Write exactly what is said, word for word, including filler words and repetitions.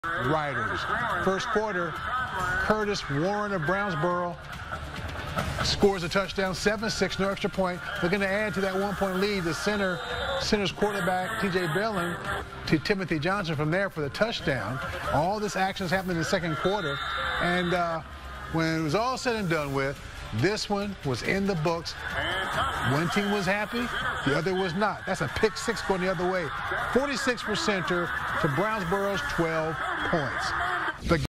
Riders. First quarter, Curtis Warren of Brownsboro scores a touchdown, seven six, no extra point. Looking to add to that one-point lead. The center, center's quarterback, T J Belling, to Timothy Johnson from there for the touchdown. All this action is happening in the second quarter. And uh, when it was all said and done with, this one was in the books. One team was happy, the other was not. That's a pick six going the other way. forty-six percenter to Brownsboro's twelve points. The